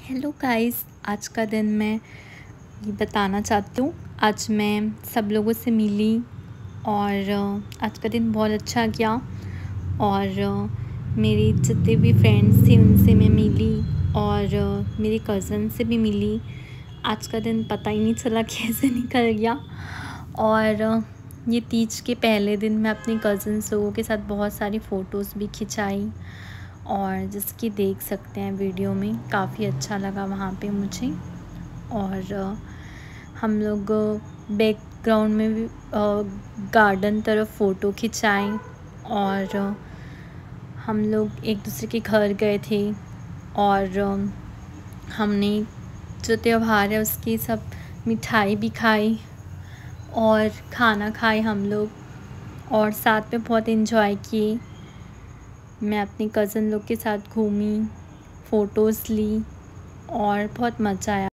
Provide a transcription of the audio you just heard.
Hello guys, आज का दिन मैं ये बताना चाहती हूँ। आज मैं सब लोगों से मिली और आज का दिन बहुत अच्छा गया। और मेरी जितने भी फ्रेंड्स थे उनसे मैं मिली और मेरी कज़न से भी मिली। आज का दिन पता ही नहीं चला कैसे निकल गया। और ये तीज के पहले दिन मैं अपनी कज़न्स लोगों के साथ बहुत सारी फ़ोटोज़ भी खिंचाई और जिसकी देख सकते हैं वीडियो में। काफ़ी अच्छा लगा वहाँ पे मुझे। और हम लोग बैकग्राउंड में भी गार्डन तरफ फ़ोटो खिंचाए और हम लोग एक दूसरे के घर गए थे और हमने जो त्यौहार है उसकी सब मिठाई भी खाई और खाना खाए हम लोग और साथ में बहुत इन्जॉय किए। मैं अपनी कज़न लोग के साथ घूमी, फ़ोटोज़ ली और बहुत मज़ा आया।